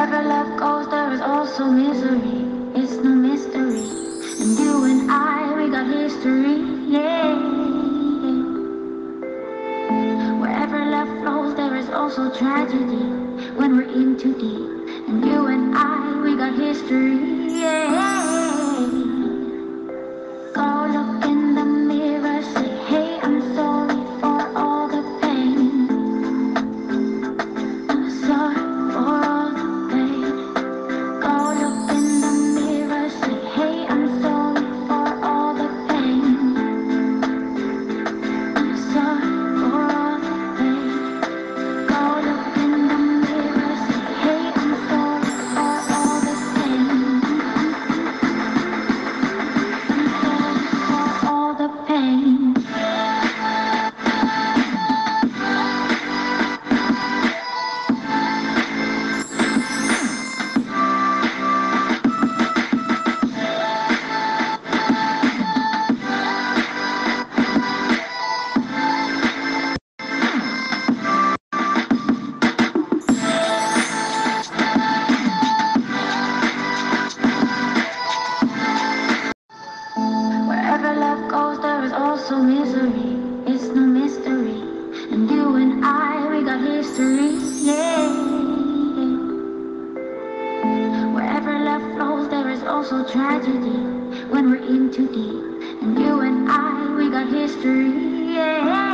Wherever love goes, there is also misery. It's no mystery. And you and I, we got history. Yeah. Wherever love flows, there is also tragedy. When we're in too deep. And you and I, we got history. Yeah. Go look in the mirror, say, hey, I'm sorry for all the pain. I'm sorry for all the pain. Go look in the mirror, say, hey, I'm sorry for all the pain. I'm sorry for all the pain. Go look in the mirror, say, hey, I'm sorry for all the pain. I'm sorry for all the pain. Wherever love goes, there is also misery. It's no mystery. And you and I, we got history. Yeah. Wherever love flows, there is also tragedy. When we're in too deep. And you and I, we got history. Yeah.